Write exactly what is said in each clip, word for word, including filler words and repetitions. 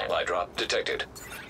Supply drop detected.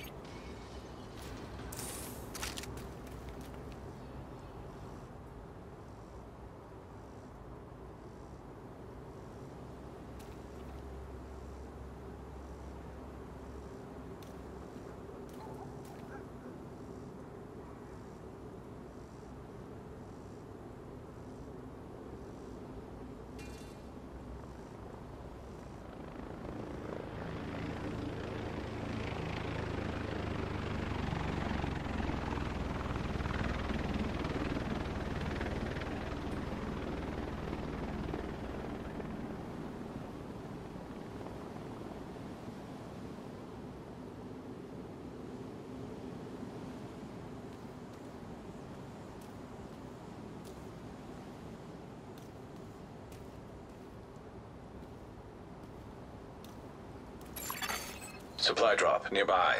Supply drop nearby.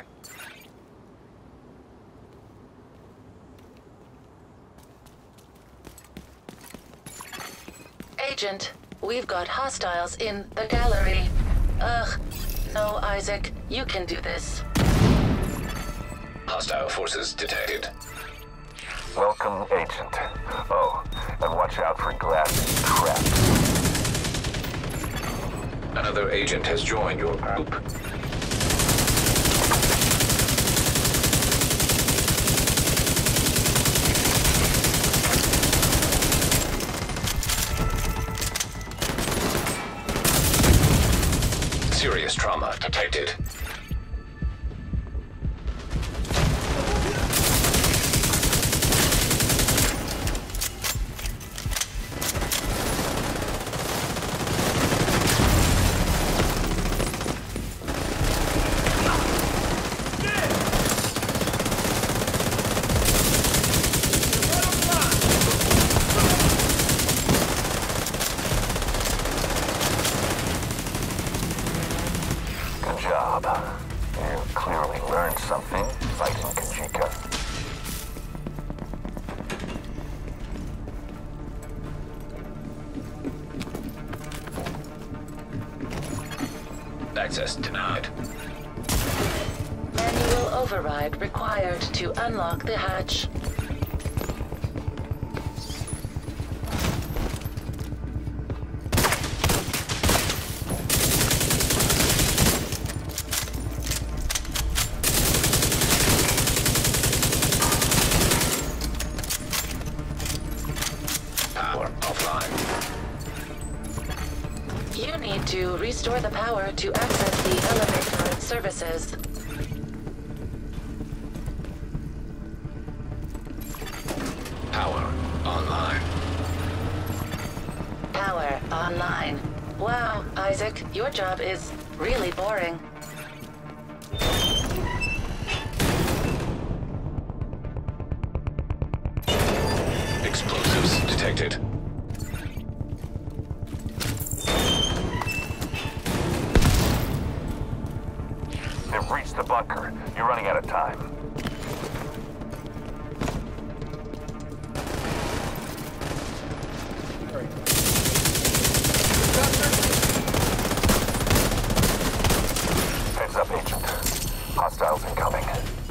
Agent, we've got hostiles in the gallery. Ugh. No, Isaac, you can do this. Hostile forces detected. Welcome, Agent. Oh, and watch out for glass traps. Another agent has joined your group. Serious trauma detected. Job. You clearly learned something fighting Kajika. Access denied. Manual override required to unlock the hatch. You need to restore the power to access the elevator services. Power online. Power online. Wow, Isaac, your job is really boring. Explosives detected. They've reached the bunker. You're running out of time. Heads up, Agent. Hostiles incoming.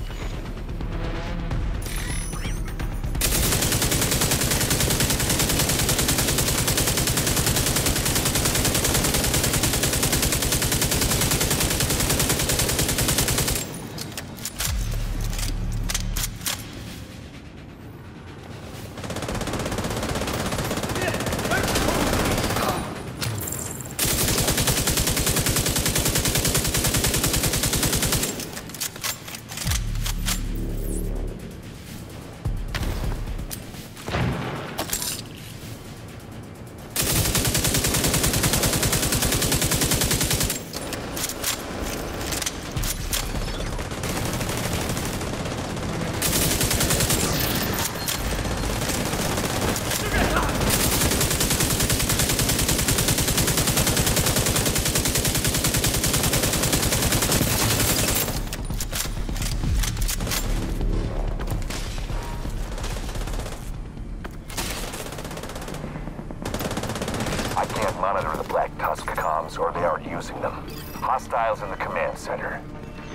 I can't monitor the Black Tusk comms, or they aren't using them. Hostiles in the command center.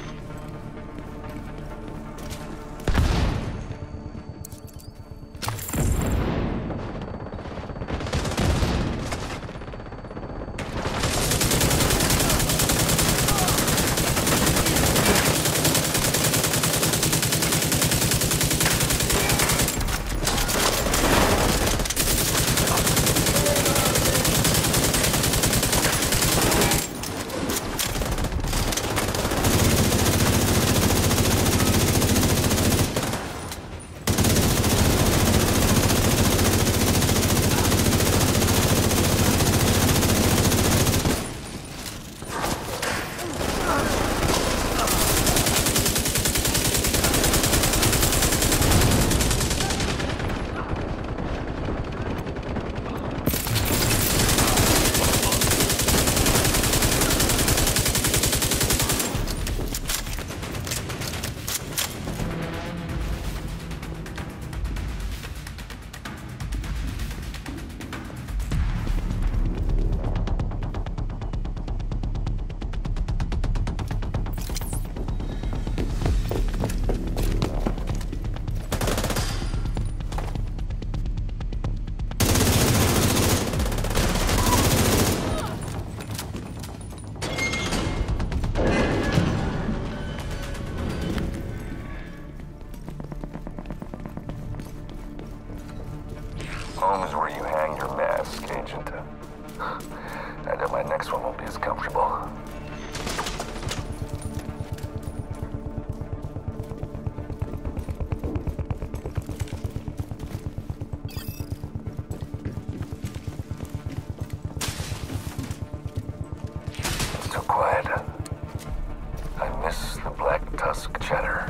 quiet. I miss the Black Tusk chatter.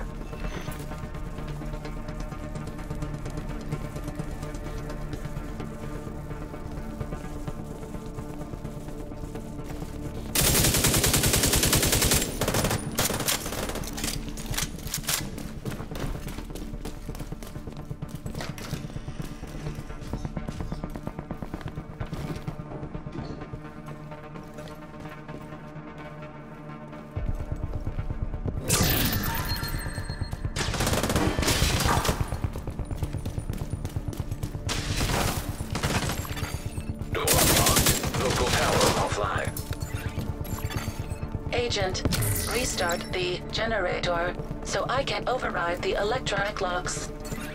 Agent, restart the generator so I can override the electronic locks.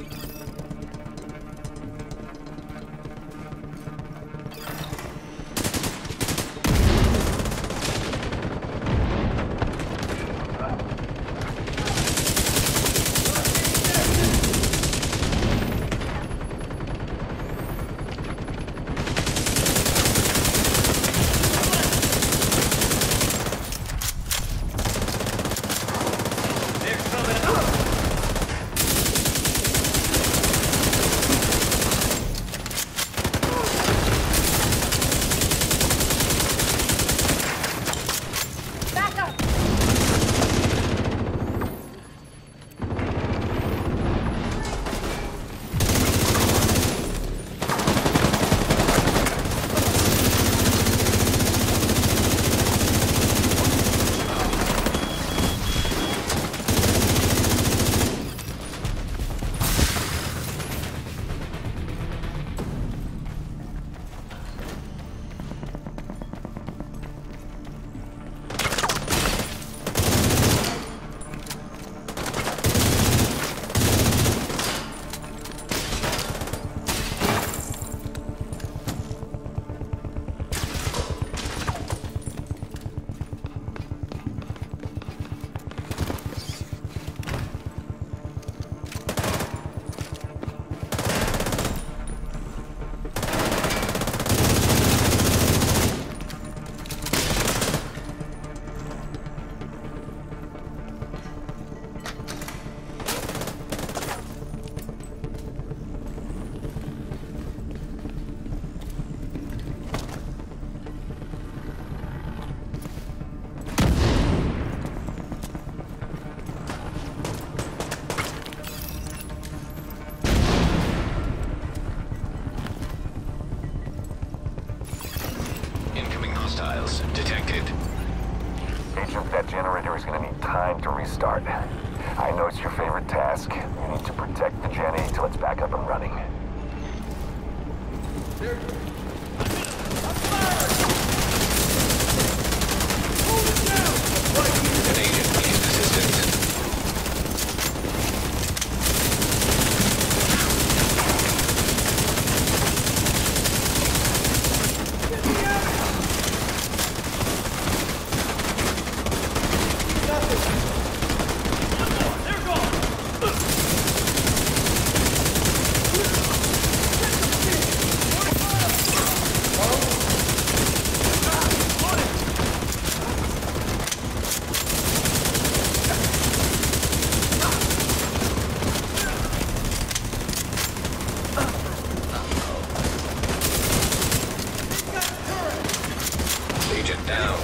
Hostiles detected. Agent, that generator is gonna need time to restart. I know it's your favorite task. You need to protect the Jenny till it's back up and running. An agent needs assistance. Agent down.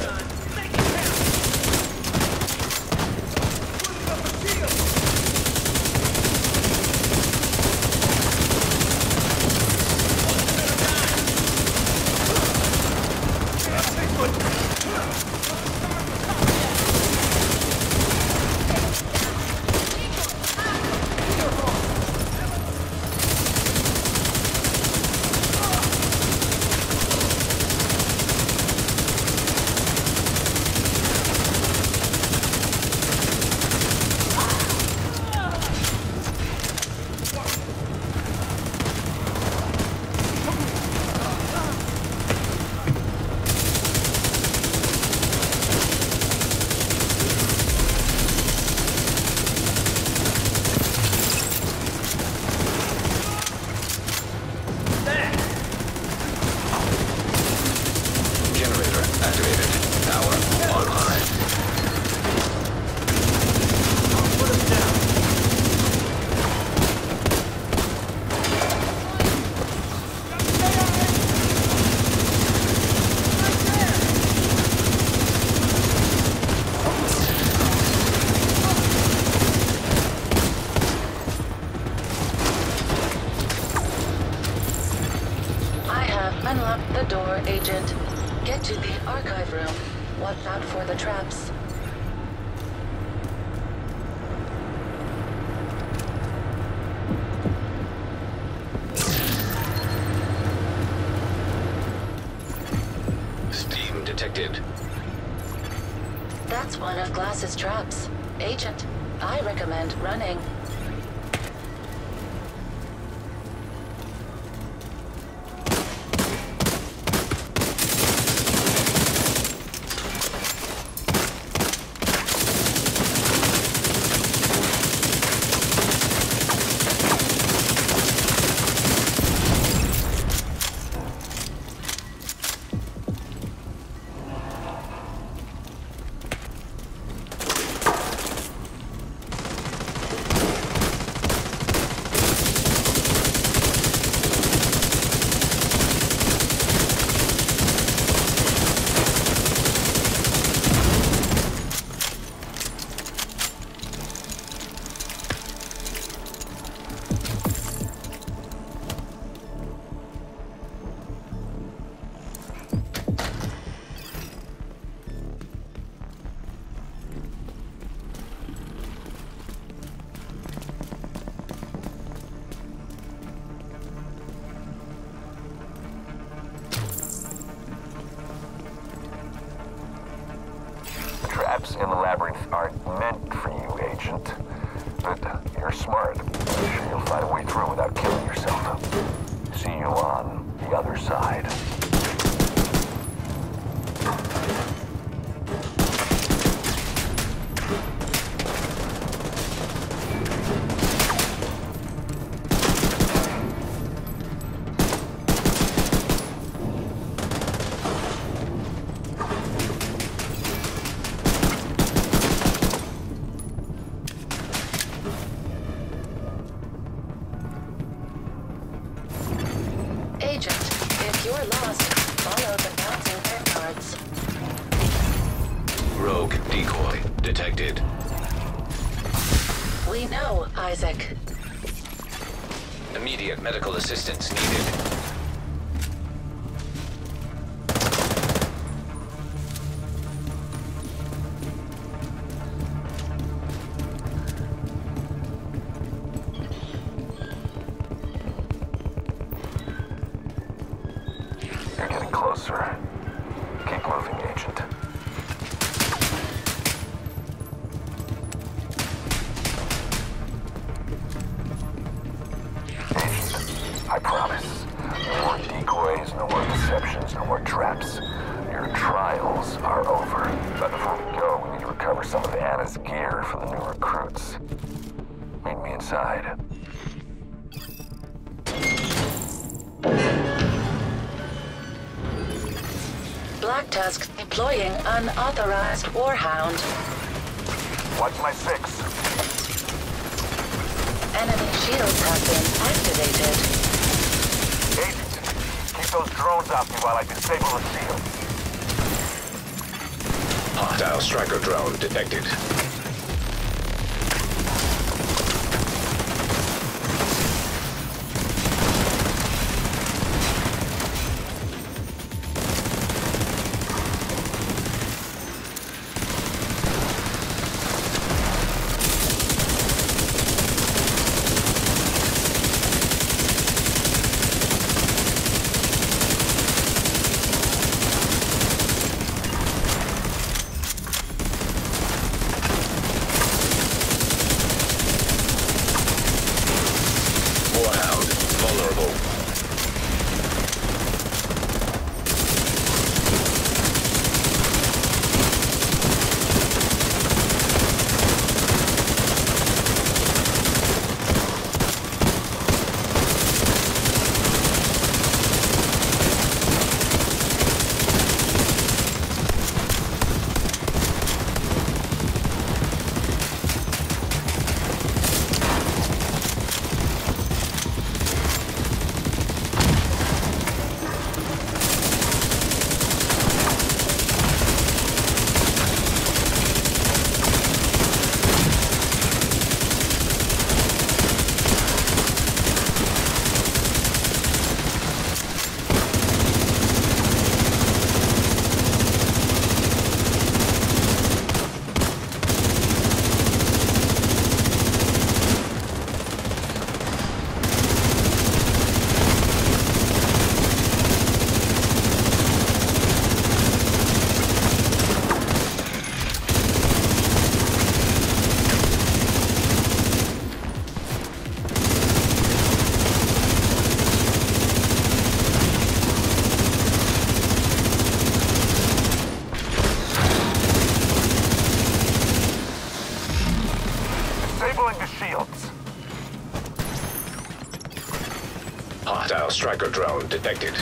Unlock the door, Agent. Get to the archive room. Watch out for the traps. Steam detected. That's one of Glass's traps. Agent, I recommend running. Traps in the labyrinth aren't meant for you, Agent. But you're smart. I'm sure you'll find a way through without killing yourself. See you on the other side. Agent, if you're lost, follow the bouncing air guards. Rogue decoy detected. We know, Isaac. Immediate medical assistance needed. You're getting closer. Keep moving, Agent. Agent, I promise. No more decoys, no more deceptions, no more traps. Your trials are over. But before we go, we need to recover some of Anna's gear for the new recruits. Meet me inside. Black Tusk deploying unauthorized Warhound. Watch my six. Enemy shields have been activated. Agent, keep those drones off me while I disable the shield. Hostile striker drone detected. striker drone detected.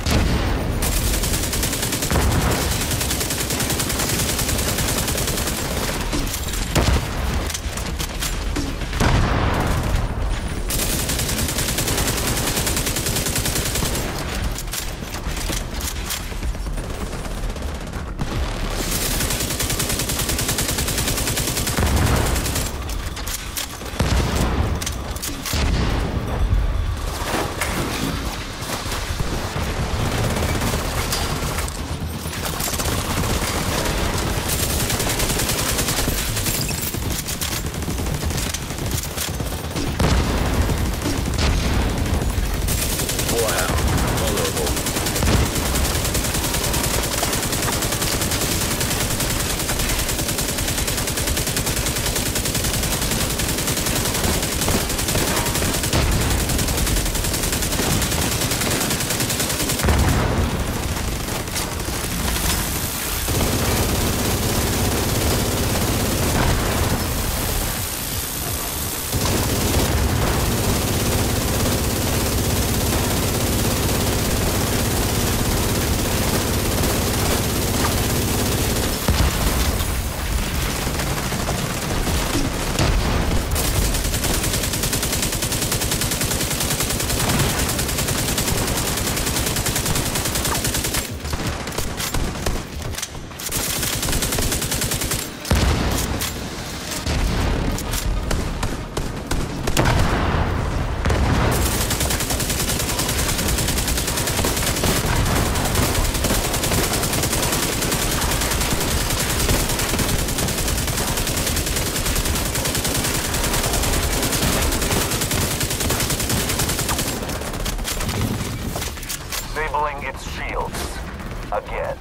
Disabling its shields. Again.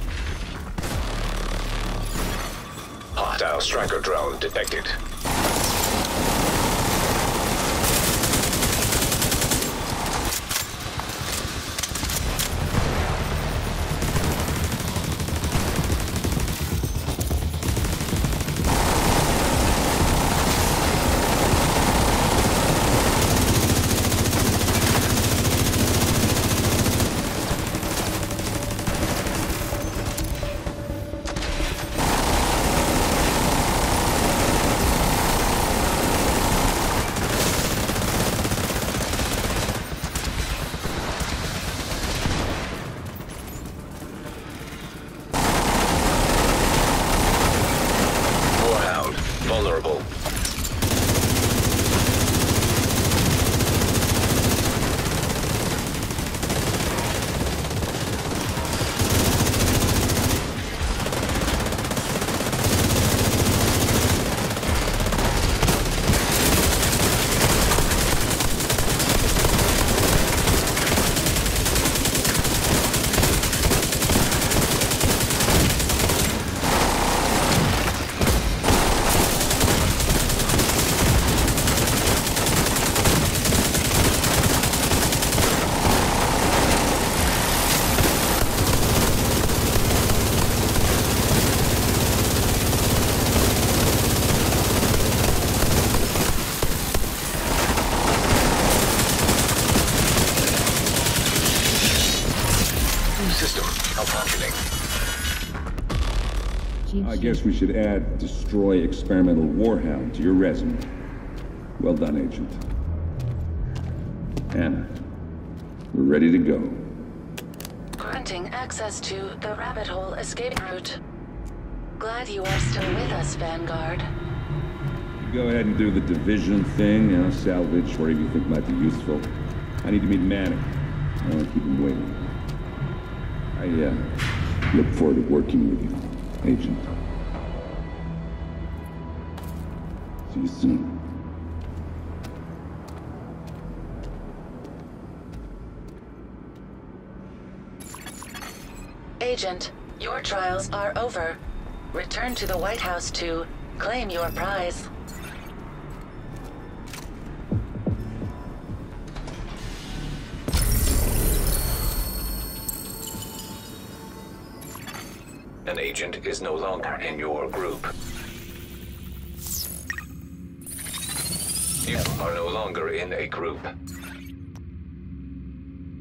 Hostile striker drone detected. Vulnerable. System malfunctioning. I guess we should add destroy experimental warhound to your resume. Well done, Agent. Anna, we're ready to go. Granting access to the rabbit hole escape route. Glad you are still with us, Vanguard. Go ahead and do the division thing, you know, salvage whatever you think might be useful. I need to meet Manning. I don't want to keep him waiting. I, uh, look forward to working with you, Agent. See you soon. Agent, your trials are over. Return to the White House to claim your prize. An agent is no longer in your group. You are no longer in a group.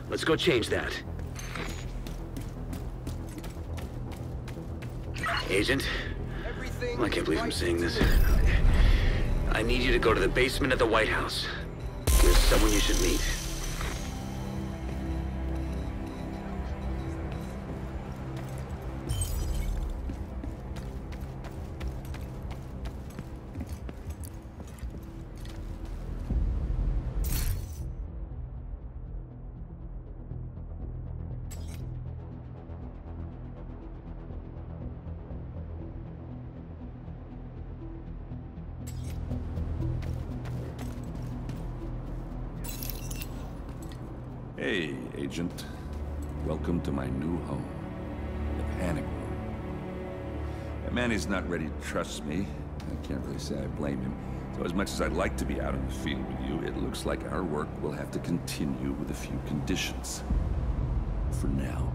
Let's go change that. Agent? I can't believe I'm saying this. I need you to go to the basement of the White House. There's someone you should meet. Hey, Agent. Welcome to my new home, the Panic Room. That man is not ready to trust me. I can't really say I blame him. So as much as I'd like to be out in the field with you, it looks like our work will have to continue with a few conditions. For now.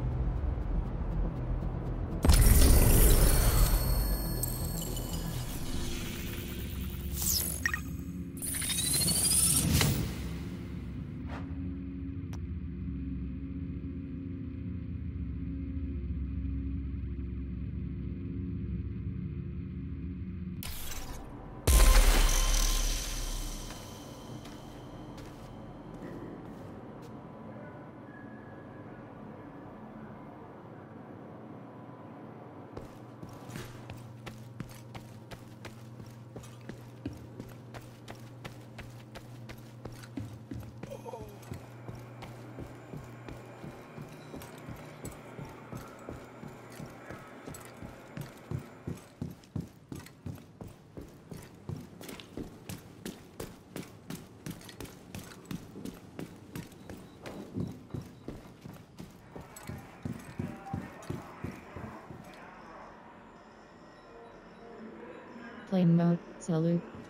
Plane mode, salute.